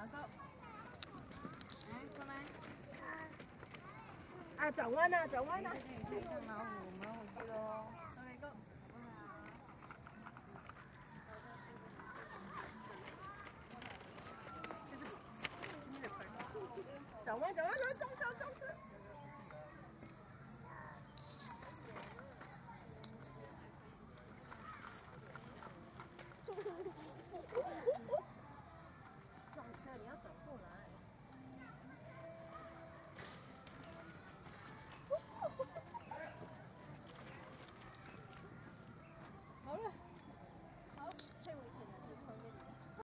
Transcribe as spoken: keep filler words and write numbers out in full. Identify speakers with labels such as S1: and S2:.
S1: 好，Go。来，过来。
S2: 啊，转弯呐，转弯呐。
S1: 对对对，像老虎，我们回去喽。OK，Go。
S2: 转弯，转弯，转弯，中车，中车。